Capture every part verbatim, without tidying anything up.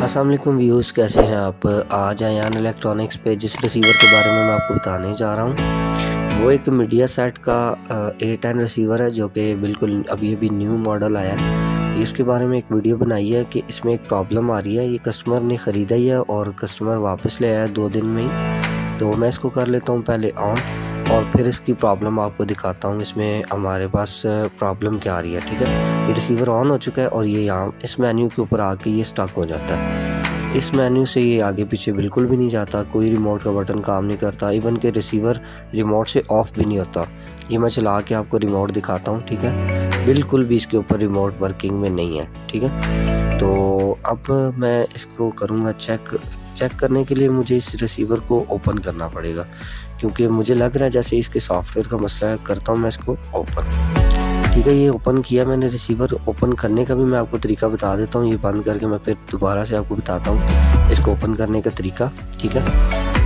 अस्सलाम वालेकुम व्यूज़, कैसे हैं आप। आज आयान इलेक्ट्रॉनिक्स पे जिस रिसीवर के बारे में मैं आपको बताने जा रहा हूँ वो एक मीडिया सेट का ए टेन रिसीवर है जो कि बिल्कुल अभी अभी न्यू मॉडल आया है। इसके बारे में एक वीडियो बनाई है कि इसमें एक प्रॉब्लम आ रही है। ये कस्टमर ने ख़रीदा ही है और कस्टमर वापस ले आया दो दिन में ही। तो मैं इसको कर लेता हूँ पहले ऑन और फिर इसकी प्रॉब्लम आपको दिखाता हूँ इसमें हमारे पास प्रॉब्लम क्या आ रही है। ठीक है, ये रिसीवर ऑन हो चुका है और ये यहाँ इस मेन्यू के ऊपर आके ये स्टक हो जाता है। इस मेन्यू से ये आगे पीछे बिल्कुल भी नहीं जाता, कोई रिमोट का बटन काम नहीं करता, इवन के रिसीवर रिमोट से ऑफ भी नहीं होता। ये मैं चला के आपको रिमोट दिखाता हूँ। ठीक है, बिल्कुल भी इसके ऊपर रिमोट वर्किंग में नहीं है। ठीक है, तो अब मैं इसको करूँगा चेक। चेक करने के लिए मुझे इस रिसीवर को ओपन करना पड़ेगा क्योंकि मुझे लग रहा है जैसे इसके सॉफ्टवेयर का मसला है। करता हूँ मैं इसको ओपन। ठीक है, ये ओपन किया मैंने। रिसीवर ओपन करने का भी मैं आपको तरीका बता देता हूँ। ये बंद करके मैं फिर दोबारा से आपको बताता हूँ इसको ओपन करने का तरीका। ठीक है,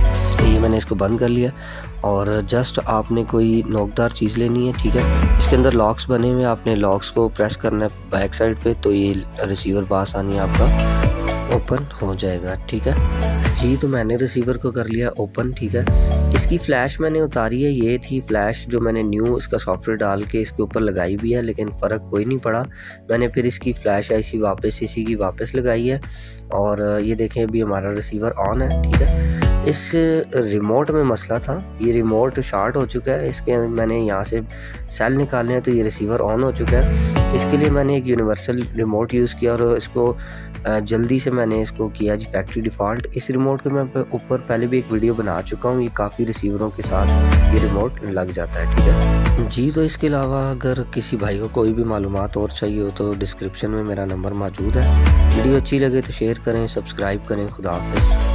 ये मैंने इसको बंद कर लिया और जस्ट आपने कोई नोकदार चीज़ लेनी है। ठीक है, इसके अंदर लॉक्स बने हुए, आपने लॉक्स को प्रेस करना है बैक साइड पे, तो ये रिसीवर बासानी आपका ओपन हो जाएगा। ठीक है जी, तो मैंने रिसीवर को कर लिया ओपन। ठीक है, इसकी फ़्लैश मैंने उतारी है। ये थी फ़्लैश जो मैंने न्यू इसका सॉफ्टवेयर डाल के इसके ऊपर लगाई भी है, लेकिन फ़र्क कोई नहीं पड़ा। मैंने फिर इसकी फ़्लैश ऐसी वापस इसी की वापस लगाई है और ये देखें अभी हमारा रिसीवर ऑन है। ठीक है, इस रिमोट में मसला था, ये रिमोट शॉर्ट हो चुका है। इसके मैंने यहाँ से सेल निकालने हैं तो ये रिसीवर ऑन हो चुका है। इसके लिए मैंने एक यूनिवर्सल रिमोट यूज़ किया और इसको जल्दी से मैंने इसको किया जी फैक्ट्री डिफ़ॉल्ट। इस रिमोट के मैं ऊपर पहले भी एक वीडियो बना चुका हूँ। ये काफ़ी रिसीवरों के साथ ये रिमोट लग जाता है। ठीक है जी, तो इसके अलावा अगर किसी भाई को कोई भी मालूमात और चाहिए हो तो डिस्क्रिप्शन में मेरा नंबर मौजूद है। वीडियो अच्छी लगे तो शेयर करें, सब्सक्राइब करें। खुदा हाफ़िज़।